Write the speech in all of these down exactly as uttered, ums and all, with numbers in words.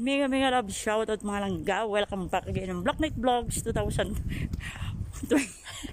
mega mega love shoutout mga langga. Welcome back again ng Black Knight Vlogs two thousand twenty.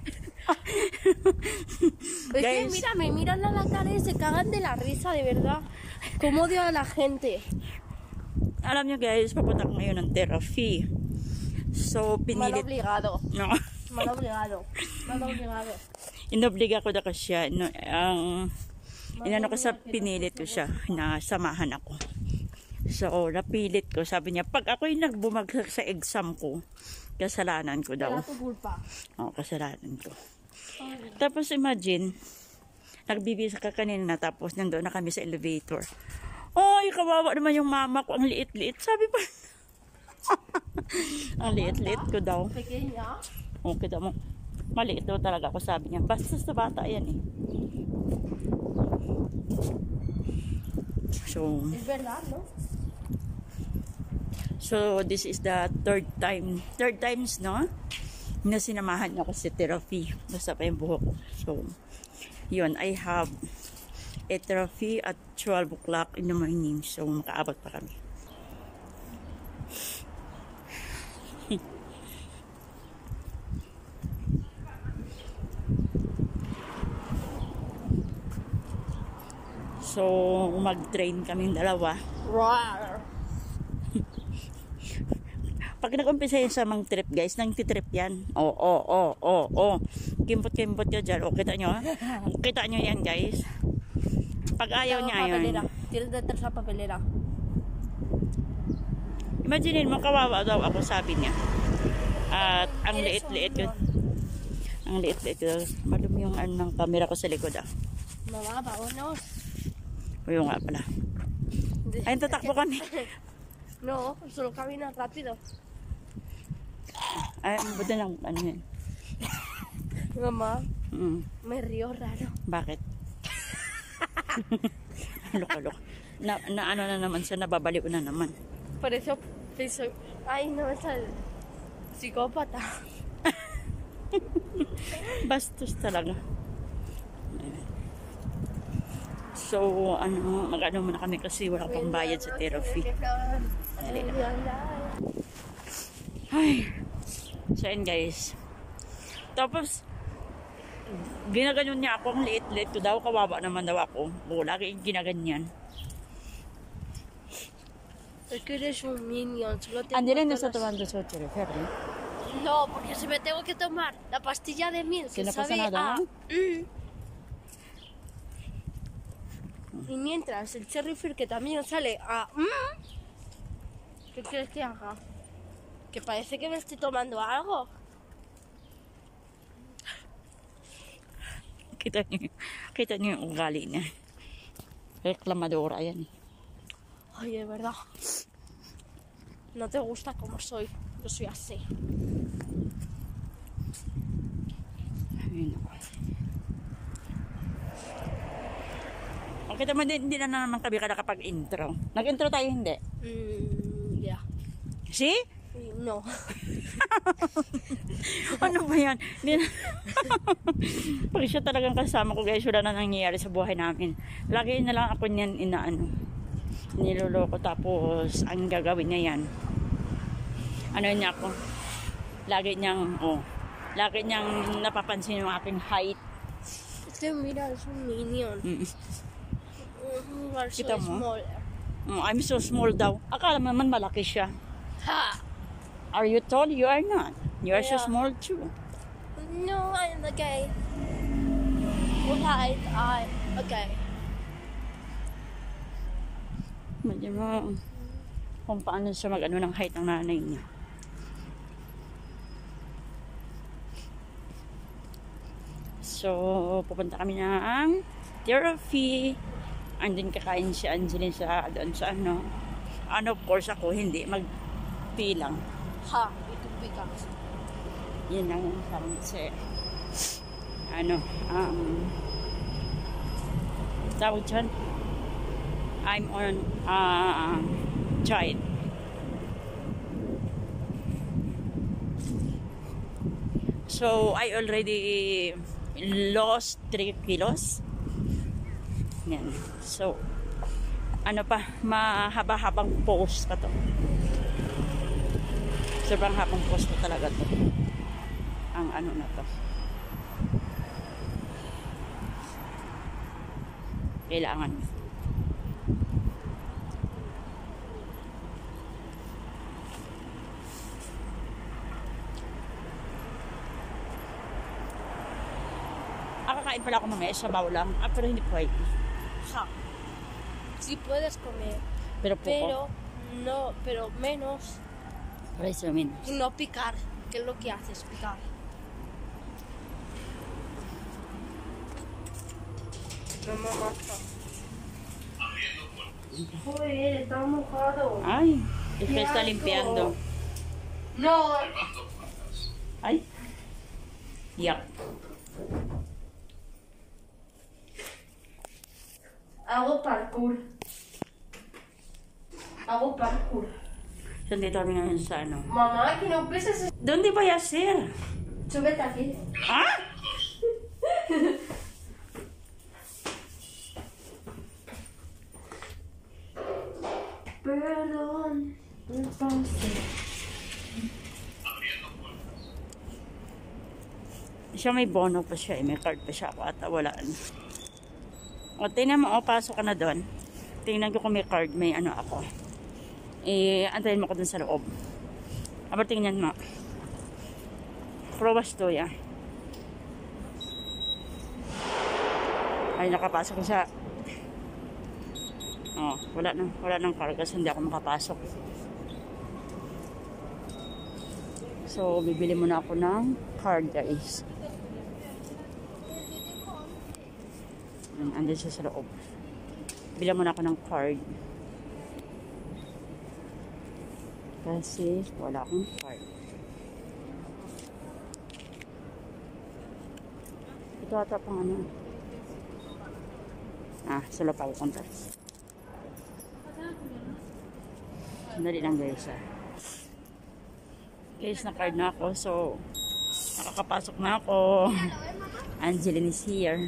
Es que mira, me miran a la cara y se cagan de la risa, de verdad. Cómo odio a la gente. Alam nyo guys, papunta ko ngayon ng therapy. So, pinilit... Mal obligado. No. Mal obligado. Mal obligado. Inobliga ko na kasi siya. No, ang... Inano ko sa pinilit ko siya na samahan ako. So, napilit ko. Sabi niya, pag ako'y nagbumagsak sa exam ko, kasalanan ko daw. Era tu culpa. Oo, kasalanan ko. Tapos imagine, nagbibisa ka kanina tapos nandoon na kami sa elevator. Oy, kawawa naman yung mama ko. Ang liit-liit. Sabi pa. Ang liit-liit ko daw. Pequeña. Okay daw mo. Maliit daw talaga ako, sabi niya. Basta sa bata yan eh. So, Es verdad, ¿no? so this is the third time. Third times, no? Na sinamahan niya ako sa therapy. Basta pa yung buhok ko. So, yun. I have a therapy at twelve o'clock in the morning. So, makaabot pa kami. So, mag-train kaming dalawa. Rawr. Pag nag-umpisa yun sa mga trip, guys, nang titrip yan. Oo, oo, oo, oo, oo. Kimpot-kimpot ka dyan. O, kita nyo, ha? Kita nyo yan, guys. Pag ayaw niya, ayun. Tienes de tres la papelera. Imagine mo, kawawa daw ako, sabi niya. At ang liit-liit ko. Ang liit-liit ko. Malumi yung ano ng camera ko sa likod, ah. Mamá, vámonos. O nga pala. Ay, tatakbo kami. No, solo camina rápido. Ay, buti lang, ano yan. Mamá, Mm. me río raro. Bakit? Loko-loko. Na, na ano na naman siya, nababaliw na naman. Por eso pienso, ay, no me sale psicópata. Bastos talaga. So, ano, mag-ano muna kami kasi wala pang bayad sa therapy. Dali lang. Ay. So, yun guys. Tapos, ginaganyan niya ako, ang liit-liit ko daw, kawawa naman daw ako. O, lagi ginaganyan. Es que eres un minion, solo te Andi rin na sa importan tuwando sa therapy. las- No, porque si me tengo que tomar la pastilla de miel Si que no pasa sabe nada, a... ¿no? Mm. Y mientras el cherry fruit que también sale a... Mm. ¿Qué quieres que haga? Que parece que me estoy tomando algo. Kita niyo, kita niyo yung ugali niya. Reklamadora yan. Ay, de verdad. No te gusta como soy. Yo soy así. Ayun ako. Okay naman din, hindi na naman kami kada kapag intro. Nag-intro tayo, hindi? Mm, ya. See? No. Ano ba yan? Hindi na... Pag siya talagang kasama ko, guys, wala na nangyayari sa buhay namin. Lagi na lang ako niyan inaano. Niloloko, tapos ang gagawin niya yan. Ano niya ako? Lagi niyang, oh, lagi niyang napapansin yung aking height. Este, mira, es un minion. Mm. Mm, are so Kita mo? small. Oh, I'm so small daw. Akala mo naman malaki siya. Ha! Are you tall? You are not. You are so Yeah. small too. No, I'm okay. Okay, I okay. Medyo mo kung paano siya mag-ano ng height ng nanay niya. So, pupunta kami ng therapy. Andun kakain si Angeline sa doon sa ano. Ano, of course ako, hindi. Magpilang. Ha, y tú picas. Yun lang yung parang kasi ano, um, tawag dyan. I'm on uh, child. So, I already lost three kilos. Yan. So, ano pa, mahaba-habang post pa to. Sobrang habang post pa talaga to. Ang ano na to. Kailangan. Ah, kakain pala ako mamaya, sabaw lang. Ah, pero hindi pwede. Ja. Sí puedes comer, Pero poco. pero no, pero menos Para eso menos. y no picar, que es lo que haces, picar. No me gusta. Joder, está mojado. Ay, es que Qué está asco. limpiando. No, Ay. Yak. hago parkour. Hago parkour. So, dito kami ngayon sa ano. Mamá, que no peses. ¿Dónde voy a hacer? Súbete aquí. ¿Ah? Perdón. Entonces. Siya may bono pa siya eh. May card pa siya ako ata. Wala ano. O, tingnan mo. O, pasok ka na doon. Tingnan ko kung may card. May ano ako. Eh, antayin mo ko dun sa loob. Aber tingnan mo. Pruebas to ya. Ay, nakapasok ko sa... Oh, wala nang, wala nang card kasi hindi ako makapasok. So, bibili muna ako ng card, guys. Andun siya sa loob. Bila muna ako ng card. Kasi wala akong card. Ito ata pang ano. Ah, sila pa ako konta. Sandali lang guys ah. Guys, na-card na ako. So, nakakapasok na ako. Angeline is here.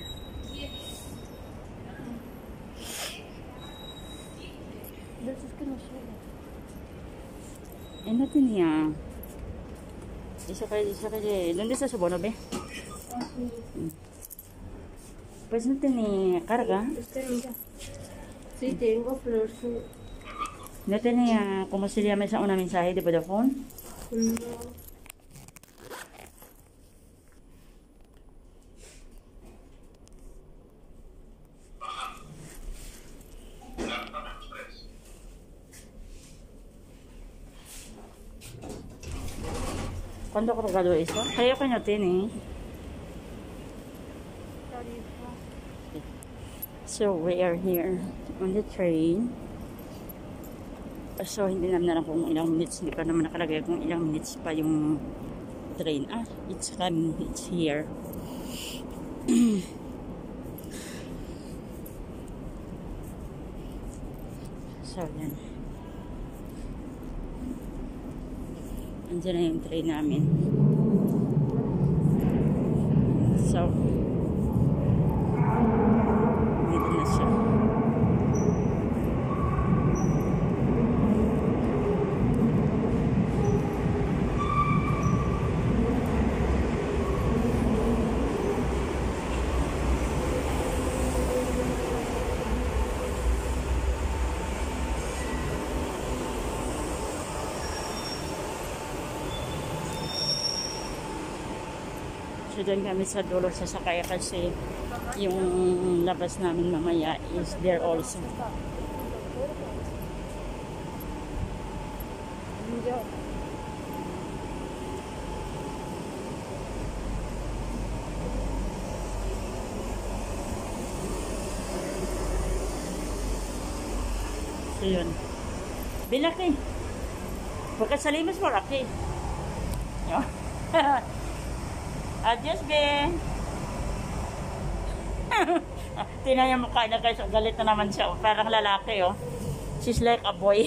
Es que no sube. Eh, no tenía. Eso que, eso que, ¿dónde está su bono, ve? Pues no tenía carga. Es que mira. Sí tengo, pero es que No tenía, ¿cómo se llama esa? Una mensaje de Vodafone. no. ¿Cuándo cargado eso? Creo que no tiene. Tarifa. So, we are here on the train. So, hindi naman na lang kung ilang minutes. Hindi pa naman nakalagay kung ilang minutes pa yung train. Ah, it's coming. It's here. So, yan. Andiyan na yung train namin. So, dito na siya. So, dyan kami sa dulo sasakay kasi yung labas namin mamaya is there also. Yo. So, yun. Bilaki. Porque salimos por aquí. Yo. Adios, Ben. Tingnan yung mukha na guys. Galit na naman siya. Oh. Parang lalaki, oh. She's like a boy.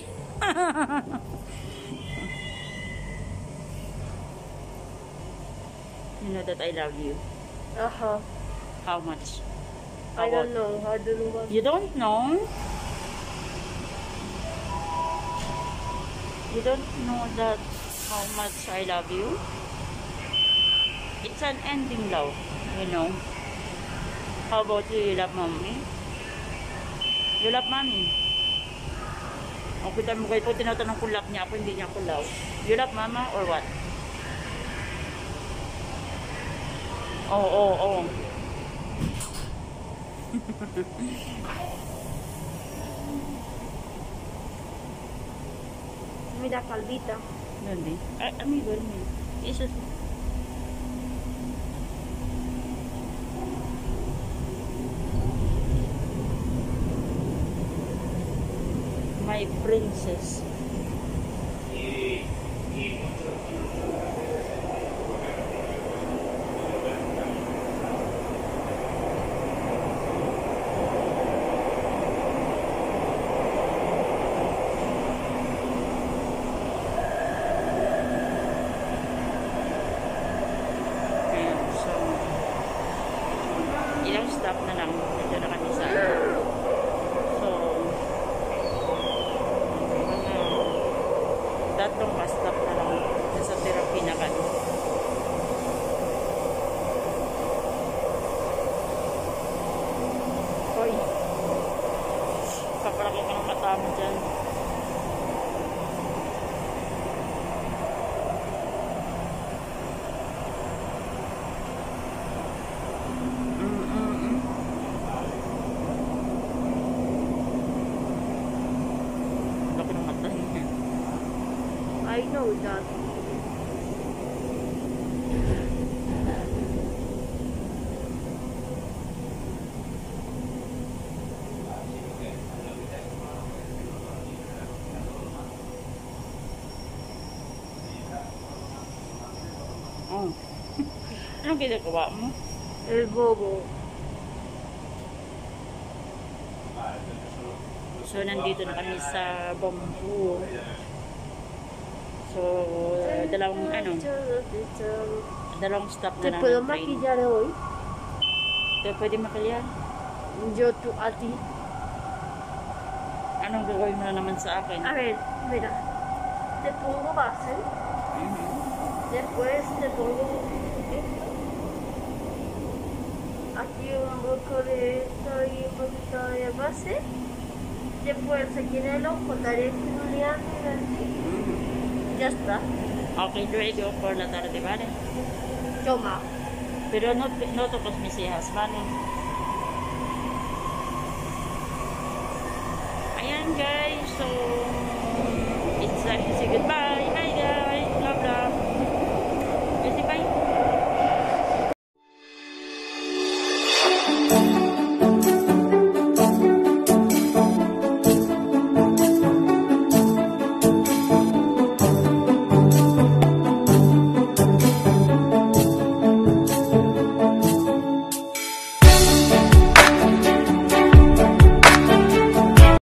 You know that I love you. Ajá. How much? I How don't know. I don't know what. You don't know? You don't know that how much I love you? It's an ending love, you know. How about you? You love mommy? You love mommy? O, kita mo kayo po, tinatanong kung love niya ako, hindi niya ako love. You love mama or what? Oo, oo, oo. Mira, calvita. ¿Dónde? Ah, a mí duerme. Eso es. My princess. Ayan, so, ilang stop na lang. Ito na kami sa so, mga tatlong bus stop na lang sa therapy na kami. Hoy, kapalaki ka ng mata mo dyan. Mm-mm-mm. Laki ng mata niya. I know that. Oh. Anong ginagawa mo? El bobo. So, nandito na kami sa Bamboo. So, dalawang ano, dalawang stop ¿Te na lang puedo ng train. maquillar hoy? Te pwede makalyan? Yo tú a ti. Anong gagawin mo na naman sa akin? A ver, mira. Te pongo base. Mhm. Después te pongo esto. Aquí un poco de esto y un poquito de base. Después aquí en el ojo daré estimulante y así. Mhm. Ya está. Okay, ready go for la tarde, vale? Toma. Pero no, no tocos mis hijas, vale? Ayan guys, so it's time to say goodbye.